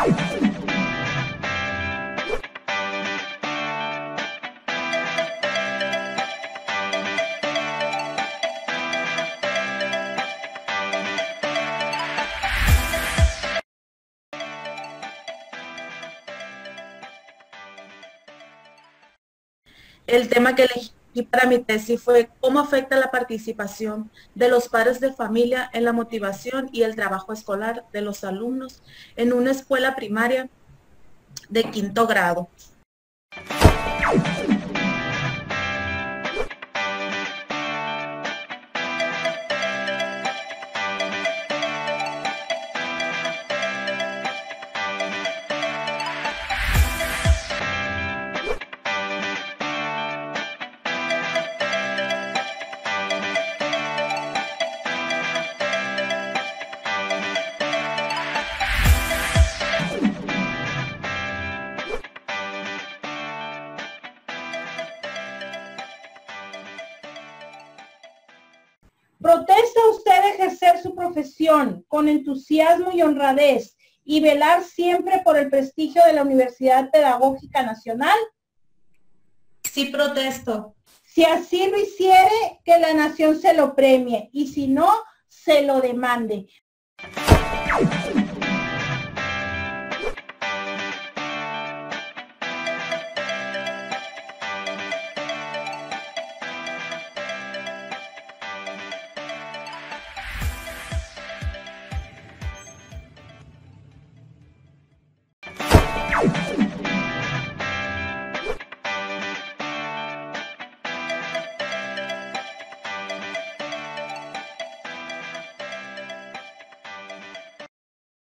El tema que elegí para mi tesis fue cómo afecta la participación de los padres de familia en la motivación y el trabajo escolar de los alumnos en una escuela primaria de 5º grado. ¿Protesta usted ejercer su profesión con entusiasmo y honradez y velar siempre por el prestigio de la Universidad Pedagógica Nacional? Sí, protesto. Si así lo hiciere, que la nación se lo premie y si no, se lo demande.